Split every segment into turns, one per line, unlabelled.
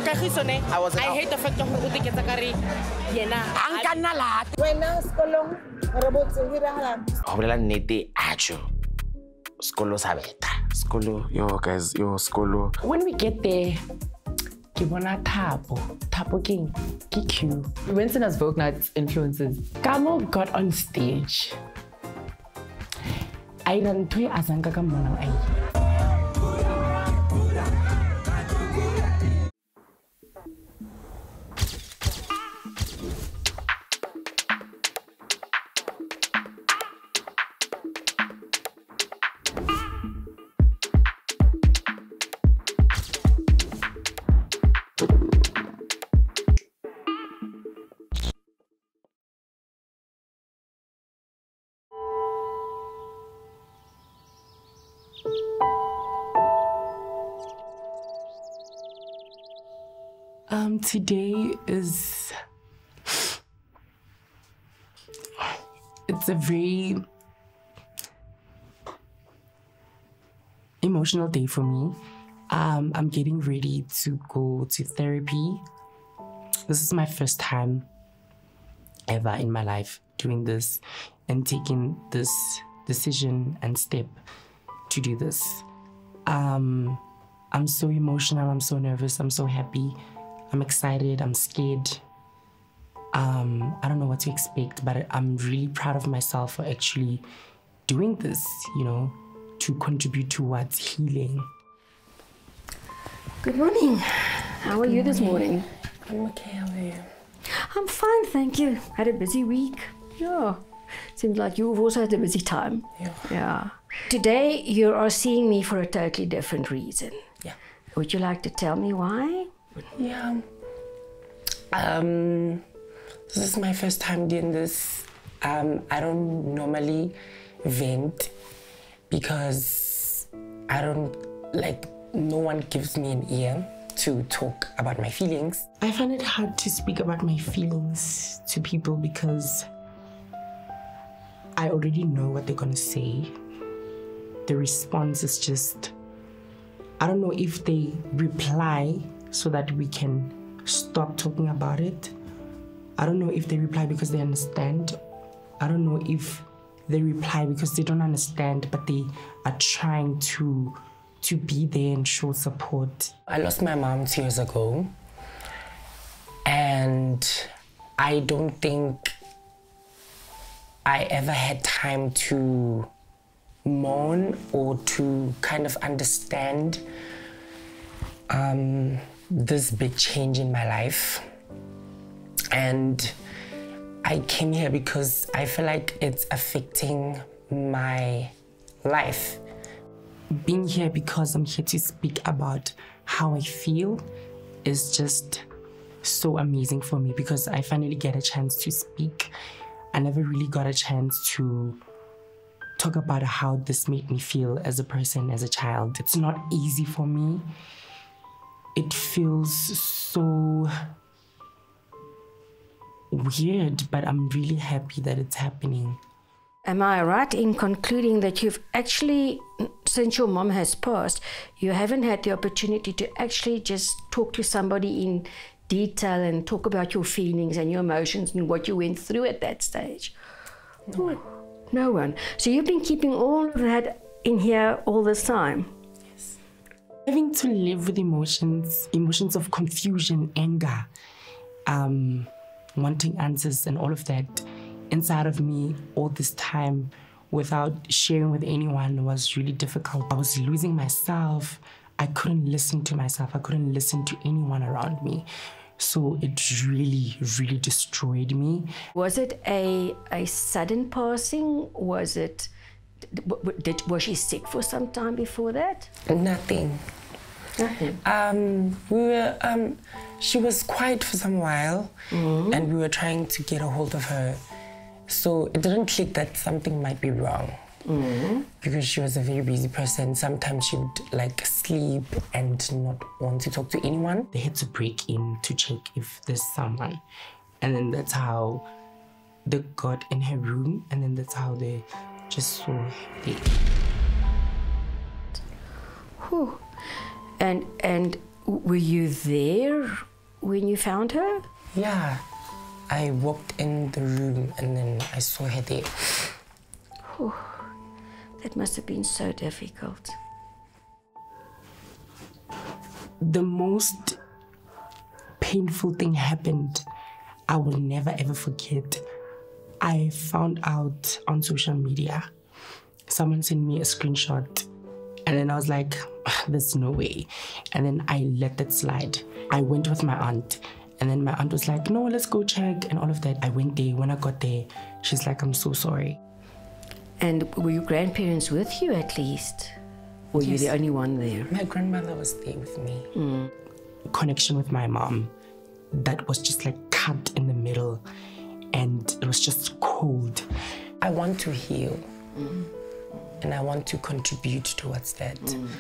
I hate the fact that you get a carry.
Hola nete acho. Skolo sabeta. Skolo, yo guys, yo skolo. When we get there, Kibona Tapo King, KQ.
We went in as Vogue Nights influencers.
Kamo got on stage. I don't tweet as Angakamona. Today is, it's a very emotional day for me. I'm getting ready to go to therapy. This is my first time ever in my life doing this and taking this decision and step to do this. I'm so emotional, I'm so nervous, I'm so happy. I'm excited, I'm scared. I don't know what to expect, but I'm really proud of myself for actually doing this, you know, to contribute towards healing.
Good morning. How are you this morning?
I'm okay, how are you?
I'm fine, thank you. Had a busy week. Yeah. Seems like you've also had a busy time. Yeah. Today you are seeing me for a totally different reason.
Yeah.
Would you like to tell me why?
Yeah. This is my first time doing this. I don't normally vent because I don't, no one gives me an ear to talk about my feelings. I find it hard to speak about my feelings to people because I already know what they're gonna say. The response is just, I don't know if they reply so that we can stop talking about it. I don't know if they reply because they understand. I don't know if they reply because they don't understand, but they are trying to be there and show support. I lost my mom 2 years ago, and I don't think I ever had time to mourn or to kind of understand this big change in my life. And I came here because I feel like it's affecting my life. Being here because I'm here to speak about how I feel is just so amazing for me because I finally get a chance to speak. I never really got a chance to talk about how this made me feel as a person, as a child. It's not easy for me. It feels so weird, but I'm really happy that it's happening.
Am I right in concluding that you've actually, since your mom has passed, you haven't had the opportunity to actually just talk to somebody in detail and talk about your feelings and your emotions and what you went through at that stage? No one. So you've been keeping all of that in here all this time?
Yes. Having to live with emotions of confusion, anger, wanting answers and all of that inside of me all this time without sharing with anyone was really difficult. I was losing myself. I couldn't listen to myself. I couldn't listen to anyone around me. So it really, really destroyed me.
Was it a sudden passing? Was she sick for some time before that?
Nothing.
Nothing?
She was quiet for some while, and we were trying to get a hold of her. So it didn't click that something might be wrong. Because she was a very busy person. Sometimes she would sleep and not want to talk to anyone. They had to break in to check if there's someone. And then that's how they got in her room, and then that's how they just saw her there.
Whew. And Were you there when you found her?
Yeah, I walked in the room and then I saw her there.
Oh, that must have been so difficult.
The most painful thing happened. I will never ever forget. I found out on social media. Someone sent me a screenshot and then I was like, there's no way. And then I let that slide. I went with my aunt and then my aunt was like, no, let's go check and all of that. I went there. When I got there, she's like, I'm so sorry.
And were your grandparents with you at least? Or
Yes.
you the only one there?
My grandmother was there with me. Connection with my mom, that was just like cut in the middle and it was just cold. I want to heal and I want to contribute towards that.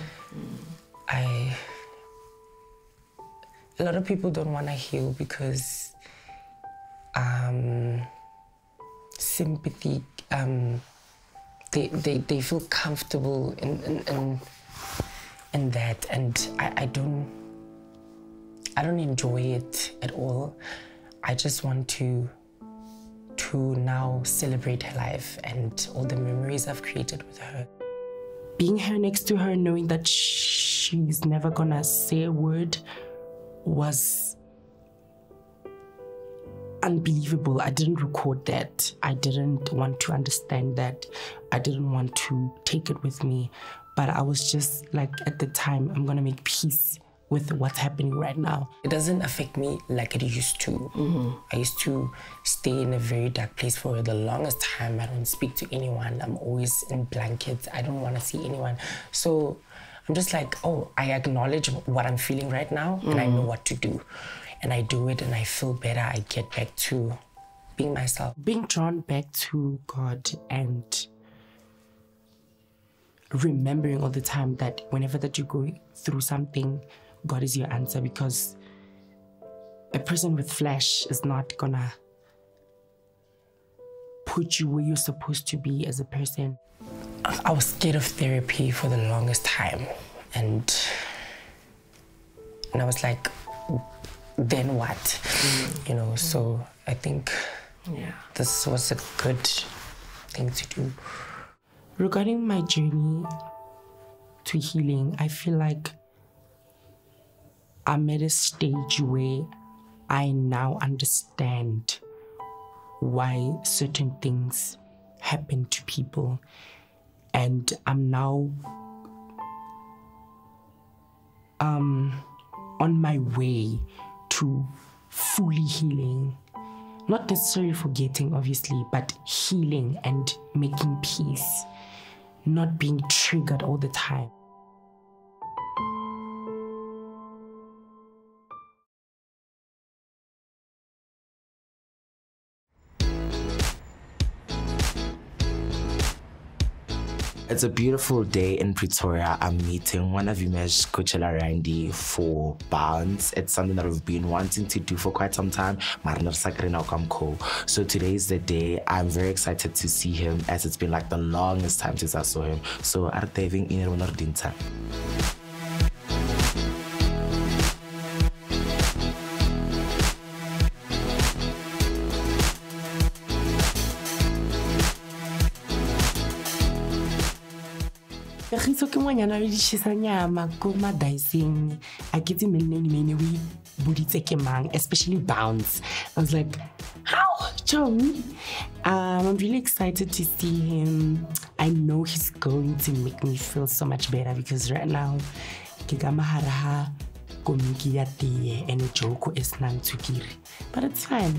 A lot of people don't want to heal because sympathy, they feel comfortable in that, and I don't enjoy it at all. I just want to now celebrate her life and all the memories I've created with her. Being here next to her, knowing that she's never gonna say a word, was unbelievable. I didn't record that. I didn't want to understand that. I didn't want to take it with me. But I was just like, at the time, I'm gonna make peace with what's happening right now. It doesn't affect me like it used to. I used to stay in a very dark place for the longest time. I don't speak to anyone. I'm always in blankets. I don't want to see anyone. So I'm just like, oh, I acknowledge what I'm feeling right now and I know what to do. And I do it and I feel better. I get back to being myself. Being drawn back to God and remembering all the time that whenever that you go through something, God is your answer, because a person with flesh is not gonna put you where you're supposed to be as a person. I was scared of therapy for the longest time, and I was like, then what? You know, so I think this was a good thing to do. Regarding my journey to healing, I feel like I'm at a stage where I now understand why certain things happen to people. And I'm now on my way to fully healing. Not necessarily forgetting, obviously, but healing and making peace. Not being triggered all the time.
It's a beautiful day in Pretoria. I'm meeting one of Vimesh Coachella Randy for Bounce. It's something that we've been wanting to do for quite some time. So today is the day. I'm very excited to see him, as it's been like the longest time since I saw him. So I'm diving in another dinner.
Ke ngwanyana le ditšhisa nyama ko madaiseng a ke tse mene we boditse ke mang, especially Bounce. I was like, how Joey? I'm really excited to see him. I know he's going to make me feel so much better, because right now ke ka mahara ha komiki ya tee and joko is nang tsukiri, but it's fine.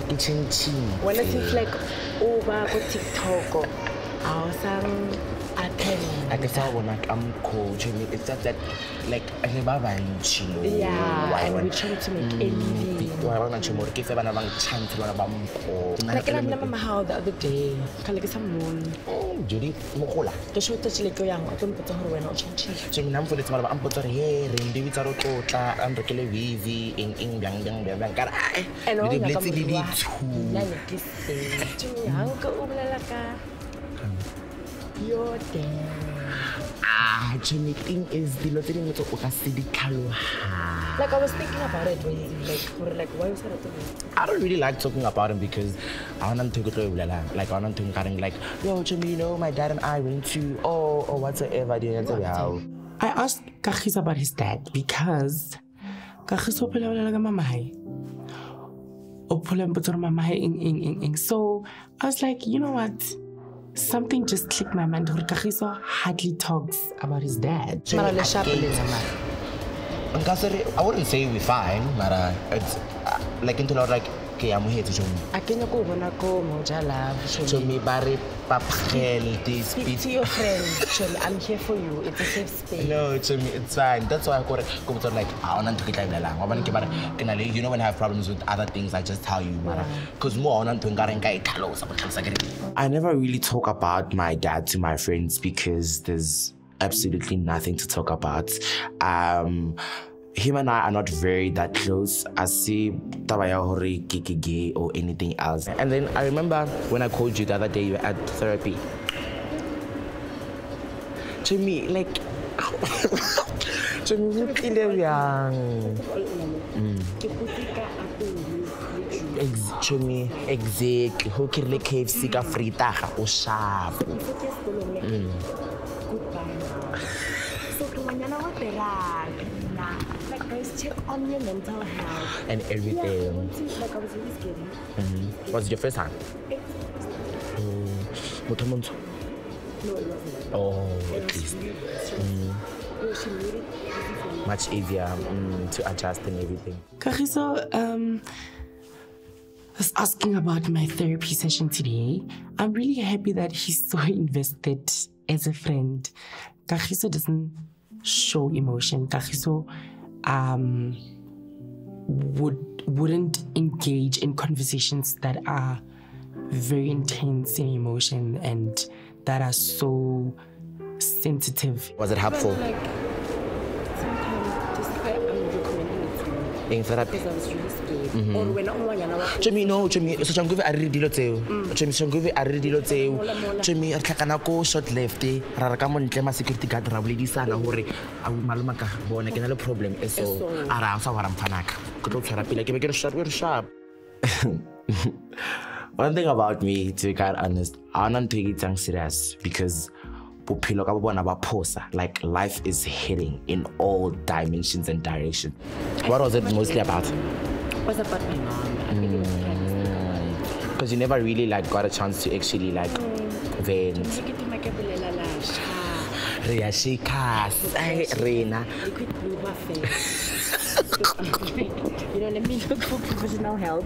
When it is like over TikTok, awesome at
I can tell when like I'm cold. It's just that like I
Yeah, and we try to make anything. Like I remember how the other day, like someone.
Judy, mokola.
The show touch like young, I don't put her when I change.
Jimmy Nam for the small I'm put her hair, and David Sarokota, and the Kelly Vivi, in Yang,
And all
the
the you're there.
Jimmy, thing is the lottery with Okasidi Kaloha.
Like I was thinking about it when like why was that?
I don't really like talking about him because I want to go like I want to like, yo, Jimmy, you know, my dad and I went to or whatsoever. I asked Kagiso about his dad because Kagiso so I was like, you know what? Something just clicked my mind. Kagiso hardly talks about his dad.
I
wouldn't say we're fine, but it's like until like okay, I'm here to show me.
I can't go when I go Mojala.
Show me Barry Papel,
speak to your friend. I'm here for you. It's a safe space.
No, to me it's fine. That's why I got it. Like I want to get like you know when I have problems with other things, I just tell you, because more on I never really talk about my dad to my friends because there's absolutely nothing to talk about. Him and I are not very that close. I see Tabayahori, Kikige, or anything else. And then I remember when I called you the other day, you were at therapy. To me, like, to me, exactly. Who can like KFC ka frita o sharp.
Like guys, check on your mental health
and everything.
Yeah, like I was really scared.
Was it your first time?
No, it wasn't.
Oh, at least. Much easier to adjust and everything. Kagiso, was asking about my therapy session today. I'm really happy that he's so invested as a friend. Kagiso doesn't show emotion. Kagiso wouldn't engage in conversations that are very intense in emotion and that are so sensitive. Was it helpful?
Like, sometimes just I'm recommending it to you.
In therapy?
Because I was really scared. Or when
Jimmy, so Janguve I really dilo tseo. Jimmy Janguve I really dilo tseo. Jimmy re tlhakana ko short left. Ra re ka mo ntle ma security guard ra boledisana hore a maloma ka bona ke na le problem so ara sa wara mfanaka. Go tlo tshwara pila ke be ke re sharp. One thing about me, to be quite honest, I don't take it serious because like life is hitting in all dimensions and directions. What was it mostly about?
It was about my mom.
Because you never really like got a chance to actually like vent. Ria Shikas, Rena.
You know, let me look for professional help.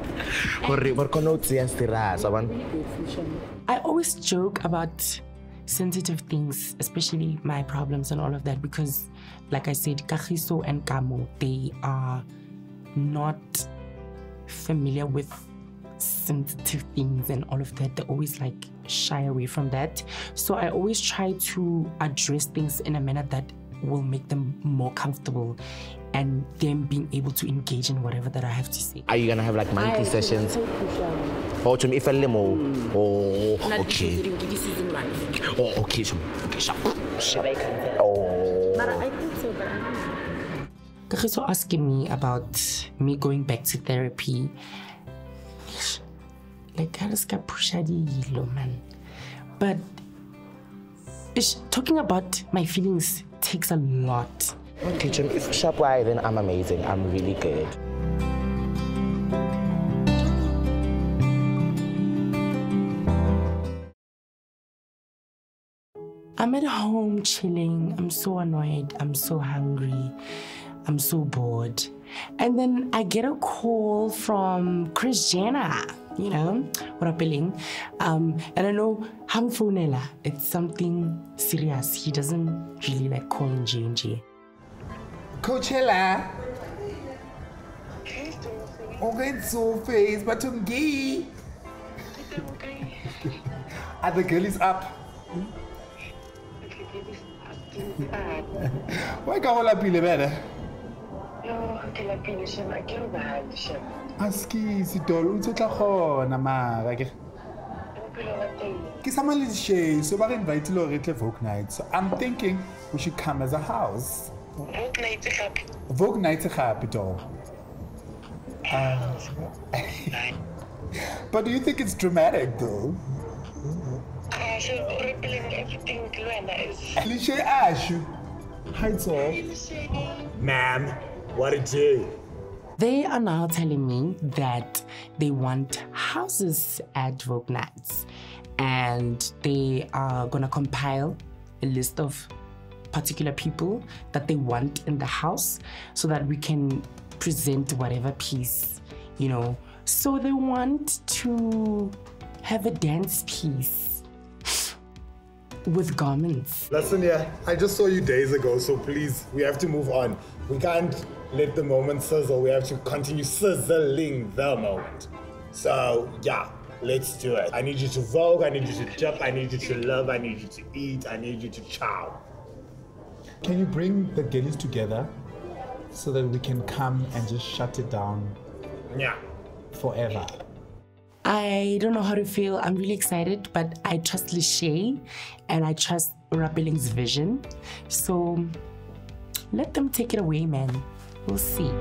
I always joke about sensitive things, especially my problems and all of that, because like I said, Kagiso and Kamo, they are not familiar with sensitive things and all of that. They always like shy away from that. So I always try to address things in a manner that will make them more comfortable and them being able to engage in whatever that I have to say. Are you gonna have like monthly sessions? Oh, to me, if I lemo. Oh, okay. Oh, okay, okay. Oh.
But I think so, but
Kagiso asking me about me going back to therapy. Like, I just got pushed man. But talking about my feelings takes a lot.
Okay, if sharp why, then I'm amazing. I'm really good.
I'm at home chilling. I'm so annoyed. I'm so hungry. I'm so bored. And then I get a call from Chris Jenner. you know, rappelling. And I know Hamfonela, it's something serious. He doesn't really like calling J&J.
Coachella. Okay, so face, but I'm gay. And the girl is up. Why can't all be better? Aski, si tolo, it's a khona mara. Ki sama le shay, so ba invite lo re tle Vogue Nights. So I'm thinking we should come as a house. Vogue Nights capital. But do you think it's dramatic though? Cliche Ash. Hi, all.
Ma'am, what it do?
They are now telling me that they want houses at Vogue Nights, and they are gonna compile a list of particular people that they want in the house so that we can present whatever piece, you know. So they want to have a dance piece with garments.
Listen here, I just saw you days ago, so please, we have to move on. We can't let the moment sizzle. We have to continue sizzling the moment. So, yeah, let's do it. I need you to vogue, I need you to jump, I need you to love, I need you to eat, I need you to chow.
Can you bring the girlies together so that we can come and just shut it down?
Yeah.
Forever.
I don't know how to feel. I'm really excited, but I trust Lishay and I trust Rappelling's vision. So let them take it away, man. We'll see.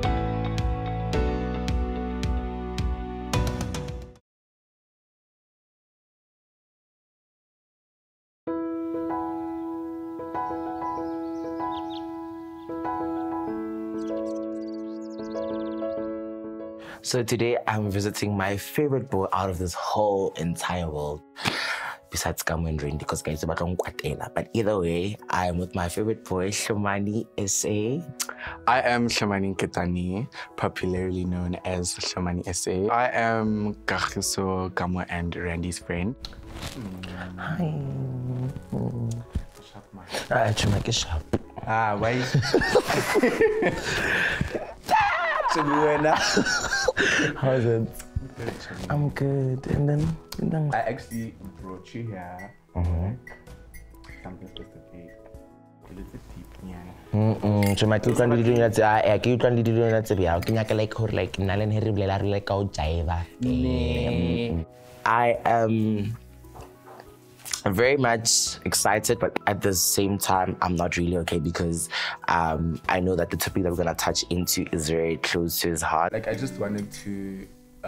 So today I'm visiting my favorite boy out of this whole entire world. Besides Kamu and Randy, because guys, but either way, I am with my favorite boy, Shomani SA.
I am Shomani Ketani, popularly known as Shomani SA. I am Kagiso, Kamu and Randy's friend.
Hi. I should make it sharp.
Ah, why?
How's it? I'm good. And then
I actually brought you here. Something specific. A little deep, yeah.
So my two country doing that. I can't do that. How can I like her like Nalan Harry Blair like out Jaiva? I am very much excited, but at the same time, I'm not really okay because I know that the topic that we're gonna touch into is very close to his heart.
Like I just wanted to,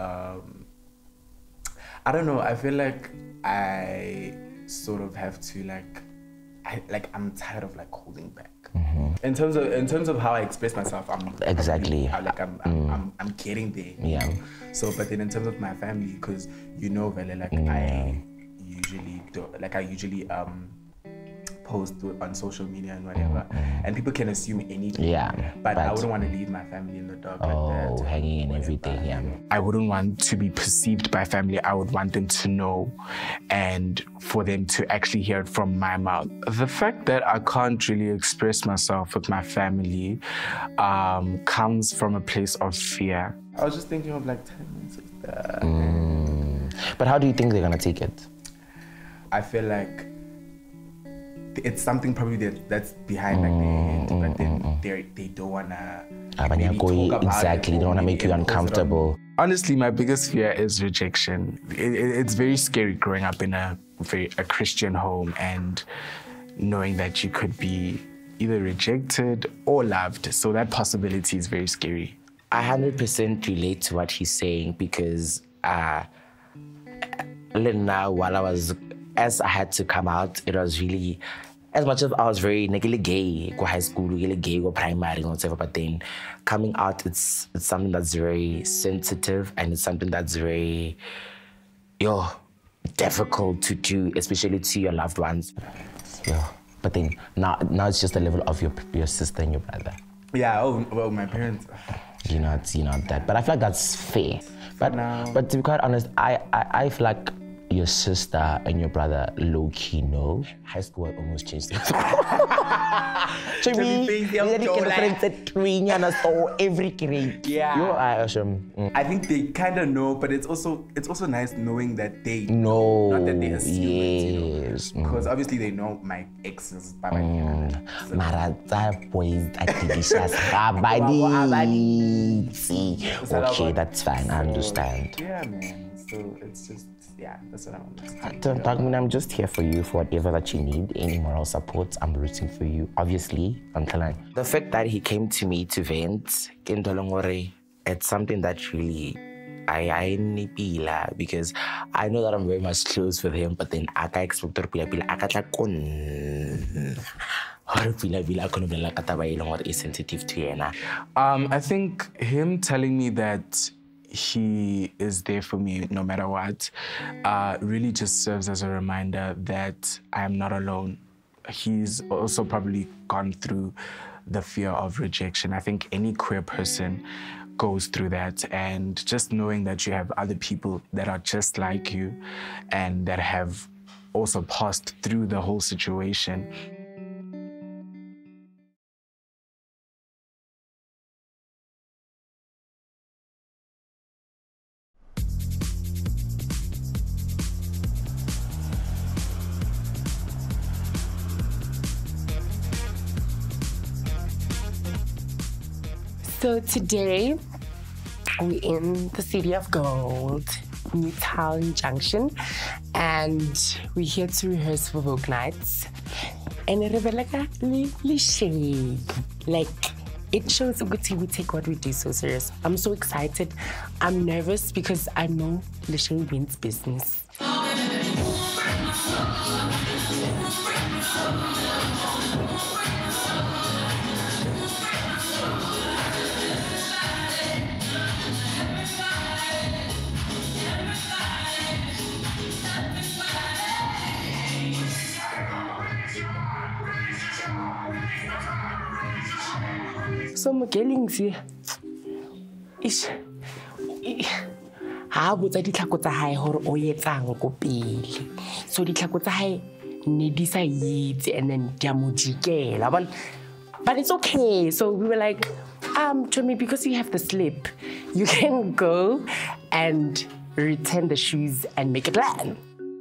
I don't know. I feel like I sort of have to I'm tired of like holding back. In terms of how I express myself, I'm
exactly
I'm getting there.
Yeah.
So, but then in terms of my family, because you know, Vele, like I usually post on social media and whatever, and people can assume anything.
Yeah.
But I wouldn't want to leave my family in the dark like that.
Oh, hanging and everything. Yeah.
I wouldn't want to be perceived by family. I would want them to know, and for them to actually hear it from my mouth. The fact that I can't really express myself with my family comes from a place of fear. I was just thinking of like 10 minutes of that.
But how do you think they're gonna take it?
I feel like it's something probably that's behind like their head, but then they don't wanna maybe talk about
exactly. They don't wanna make you uncomfortable.
Honestly, my biggest fear is rejection. It's very scary growing up in a Christian home and knowing that you could be either rejected or loved. So that possibility is very scary.
I 100% relate to what he's saying because now while as I had to come out, it was really, as much as I was very gay, go high school, gay, go primary, whatever, but then coming out, it's something that's very sensitive and it's something that's very, difficult to do, especially to your loved ones. Yeah, but then now it's just the level of your sister and your brother.
Yeah, oh, well, my parents.
You're not that. But I feel like that's fair. But to be quite honest, I feel like your sister and your brother low-key know. High school almost changed things. Every grade.
Yeah. I think they kind of know, but it's also nice knowing that they
know.
Not that they assume
yes.
it, Because obviously they know my exes.
Marata boys delicious. Okay, that's fine. I understand.
Yeah, man. So it's just. Yeah, that's what I want.
I'm just here for you for whatever that you need. Any moral support, I'm rooting for you. Obviously, the fact that he came to me to vent, it's something that really I need because I know that I'm very much close with him, but then I can't expect to be sensitive to you.
I think him telling me that he is there for me no matter what really just serves as a reminder that I am not alone. He's also probably gone through the fear of rejection. I think any queer person goes through that, and just knowing that you have other people that are just like you and that have also passed through the whole situation.
So today, we're in the city of gold, Newtown Junction, and we're here to rehearse for Vogue Nights. And it shows we take what we do so serious. I'm so excited. I'm nervous because I know Lishay means business. So Mogelingsi is ha botsa ditlhako tsa hae hore o yetsang go pele. So ditlhako tsa hae ne di sa itse and then dia mojikela. But it's okay. So we were like, Tommy, because you have the slip, you can go and return the shoes and make a plan.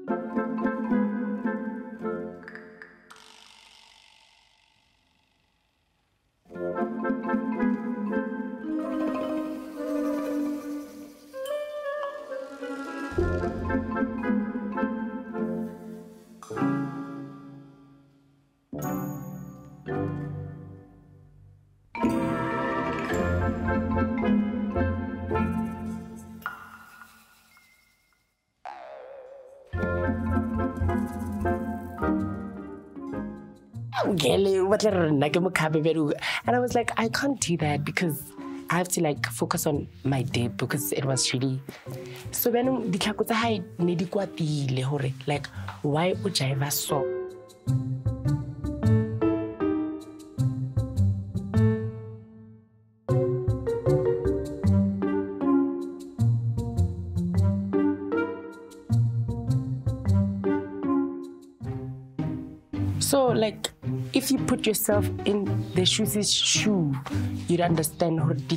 And I was like, I can't do that because I have to like focus on my date because it was really. So when ditlhako tsa hae ne di kwatile hore like why o jive so. So like if you put yourself in the shoes' shoe, you'd understand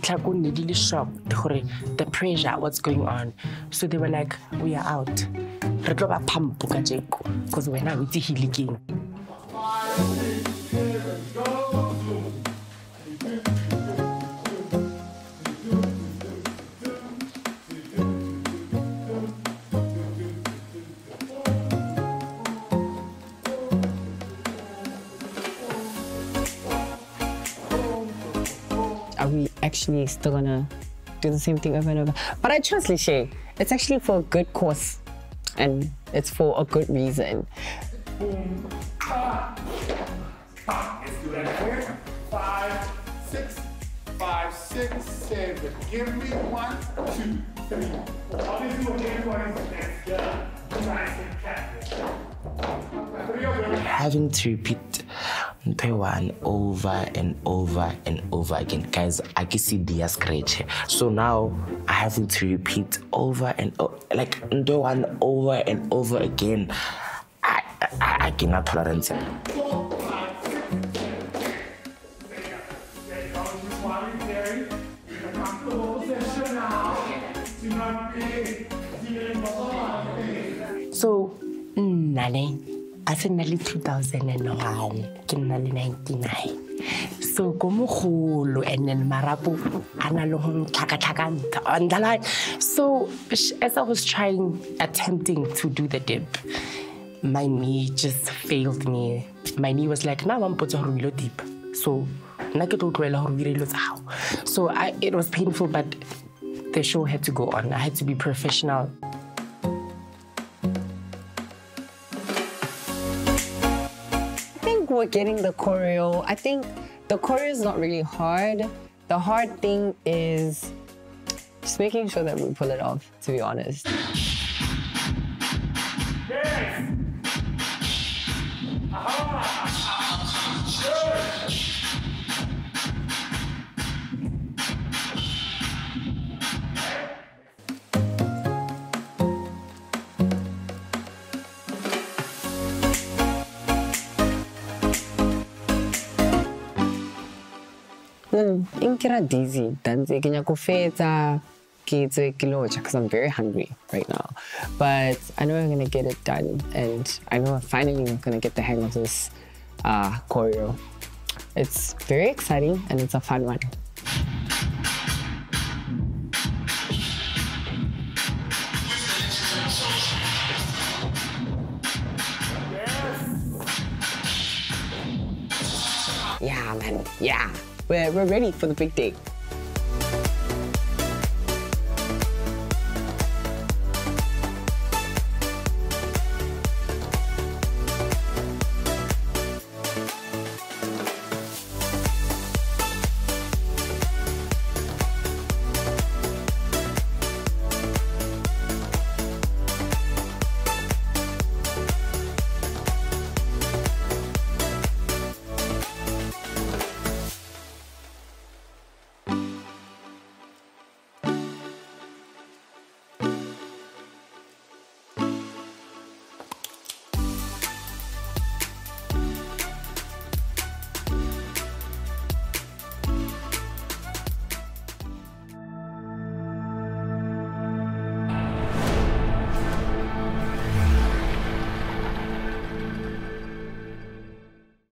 the pressure, what's going on. So they were like, we are out. Because we're now with the healing.
Are we actually still gonna do the same thing over and over? But I trust Lishay. It's actually for a good cause and it's for a good reason.
Let's do that quick. 5, 6, 5, 6, 7. Give me 1, 2, 3. Obviously, what everyone is next. Yeah.
Having to repeat one over and over and over again. Guys, I can see the scratch. So now I have to repeat over and over, like one over and over again. I cannot tolerate it.
So, Nale, as in nearly 2001, kinali 99. So, Gomuhulu and then Marabu, Analong Takataganta on the line. So, as I was attempting to do the dip, my knee just failed me. My knee was like, now I'm putting a real deep. So, so it was painful, but the show had to go on. I had to be professional.
We're getting the choreo. I think the choreo is not really hard. The hard thing is just making sure that we pull it off, to be honest.
Yes.
Inkira dizzy, danze kenya kufeta kidzwe kilocha because I'm very hungry right now. But I know I'm gonna get it done, and I know I'm finally gonna get the hang of this choreo. It's very exciting and it's a fun one. Yeah, man. Yeah. We're ready for the big day.